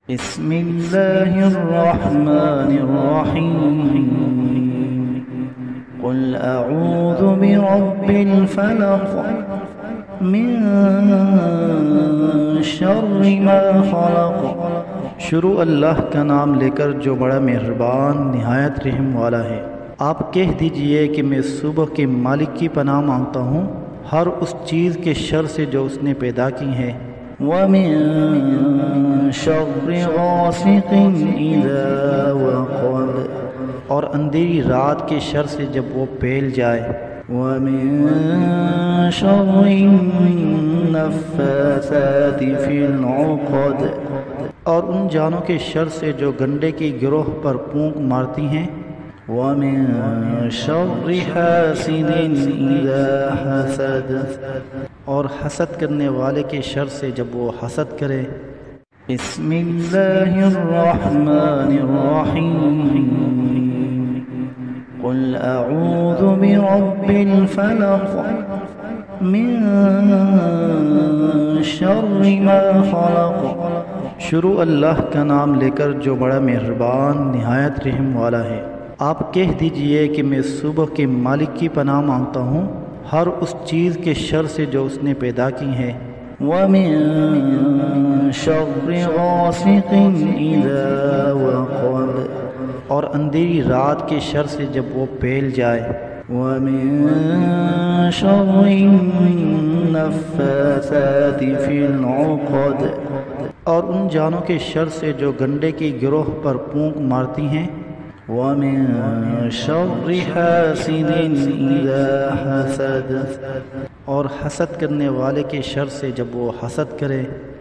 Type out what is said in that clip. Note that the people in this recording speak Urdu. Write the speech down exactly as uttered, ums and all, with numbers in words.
بسم اللہ الرحمن الرحیم قل اعوذ برب الفلق من شر ما خلق۔ شروع اللہ کا نام لے کر جو بڑا مہربان نہایت رحم والا ہے۔ آپ کہہ دیجئے کہ میں صبح کے مالک کی پناہ مانگتا ہوں ہر اس چیز کے شر سے جو اس نے پیدا کی ہے۔ وَمِن شَرِّ غَاسِقٍ إِذَا وَقَبَ، اور اندھیری رات کے شر سے جب وہ پھیل جائے۔ وَمِن شَرِّ النَّفَّاثَاتِ فِي الْعُقَدِ، اور ان جانوں کے شر سے جو گنڈے کی گروہ پر پونک مارتی ہیں۔ وَمِن شَرِّ حَاسِدٍ إِذَا حَسَدَ، اور حسد کرنے والے کے شر سے جب وہ حسد کرے۔ بسم اللہ الرحمن الرحیم قل اعوذ برب الفلق من شر ما خلق۔ شروع اللہ کا نام لے کر جو بڑا مہربان نہایت رحم والا ہے۔ آپ کہہ دیجئے کہ میں صبح کے مالک کی پناہ مانگتا ہوں ہر اس چیز کے شر سے جو اس نے پیدا کی ہے۔ وَمِن شَرِّ غَاسِقٍ إِذَا وَقَبَ، اور اندھیری رات کے شر سے جب وہ پھیل جائے۔ وَمِن شَرِّ النَّفَّاثَاتِ فِي الْعُقَدِ، اور ان جانوں کے شر سے جو گنڈے کی گروہ پر پونک مارتی ہیں۔ وَمِن شَرِّ حَاسِدٍ إِذَا حَسَدَ، اور حسد کرنے والے کے شر سے جب وہ حسد کرے۔